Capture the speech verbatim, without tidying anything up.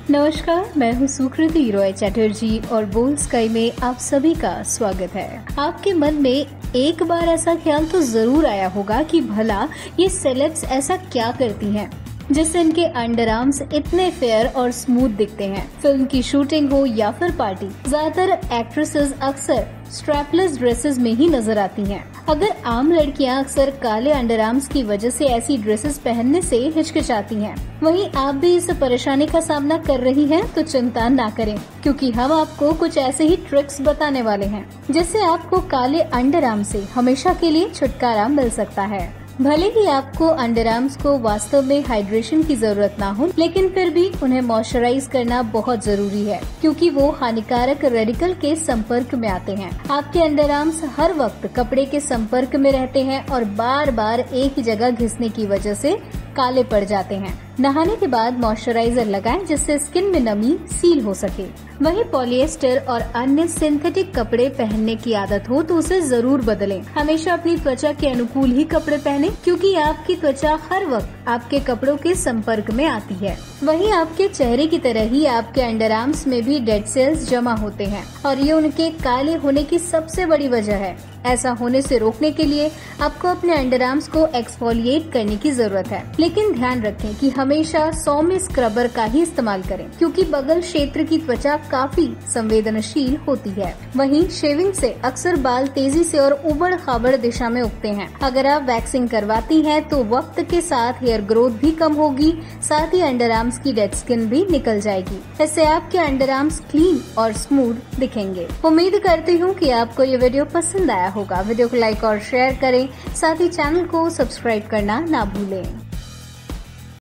नमस्कार, मैं हूँ सुकृति रॉय चटर्जी और बोल स्काई में आप सभी का स्वागत है। आपके मन में एक बार ऐसा ख्याल तो जरूर आया होगा कि भला ये सेलेब्स ऐसा क्या करती हैं जिससे इनके अंडर आर्म्स इतने फेयर और स्मूथ दिखते हैं। फिल्म की शूटिंग हो या फिर पार्टी, ज्यादातर एक्ट्रेसेस अक्सर स्ट्रैपलेस ड्रेसेस में ही नजर आती हैं। अगर आम लड़कियां अक्सर काले अंडर आर्म्स की वजह से ऐसी ड्रेसेस पहनने से हिचकिचाती हैं, वहीं आप भी इस परेशानी का सामना कर रही हैं तो चिंता ना करें, क्योंकि हम आपको कुछ ऐसे ही ट्रिक्स बताने वाले हैं जिससे आपको काले अंडर आर्म से हमेशा के लिए छुटकारा मिल सकता है। भले ही आपको अंडर आर्म्स को वास्तव में हाइड्रेशन की जरूरत ना हो, लेकिन फिर भी उन्हें मॉइस्चराइज करना बहुत जरूरी है, क्योंकि वो हानिकारक रेडिकल के संपर्क में आते हैं। आपके अंडर आर्म्स हर वक्त कपड़े के संपर्क में रहते हैं और बार बार एक ही जगह घिसने की वजह से काले पड़ जाते हैं। नहाने के बाद मॉइस्चराइजर लगाएं जिससे स्किन में नमी सील हो सके। वहीं पॉलिएस्टर और अन्य सिंथेटिक कपड़े पहनने की आदत हो तो उसे जरूर बदलें। हमेशा अपनी त्वचा के अनुकूल ही कपड़े पहनें, क्योंकि आपकी त्वचा हर वक्त आपके कपड़ों के संपर्क में आती है। वहीं आपके चेहरे की तरह ही आपके अंडर आर्म्स में भी डेड सेल्स जमा होते हैं और ये उनके काले होने की सबसे बड़ी वजह है। ऐसा होने से रोकने के लिए आपको अपने अंडर आर्म्स को एक्सफोलिएट करने की जरूरत है, लेकिन ध्यान रखें कि हमेशा सौम्य स्क्रबर का ही इस्तेमाल करें, क्योंकि बगल क्षेत्र की त्वचा काफी संवेदनशील होती है। वहीं शेविंग से अक्सर बाल तेजी से और उबड़ खाबड़ दिशा में उगते हैं। अगर आप वैक्सिंग करवाती हैं तो वक्त के साथ हेयर ग्रोथ भी कम होगी, साथ ही अंडर आर्म्स की डेड स्किन भी निकल जाएगी। इससे आपके अंडर आर्म्स क्लीन और स्मूथ दिखेंगे। उम्मीद करती हूँ कि आपको ये वीडियो पसंद आया होगा। वीडियो को लाइक और शेयर करें, साथ ही चैनल को सब्सक्राइब करना ना भूलें।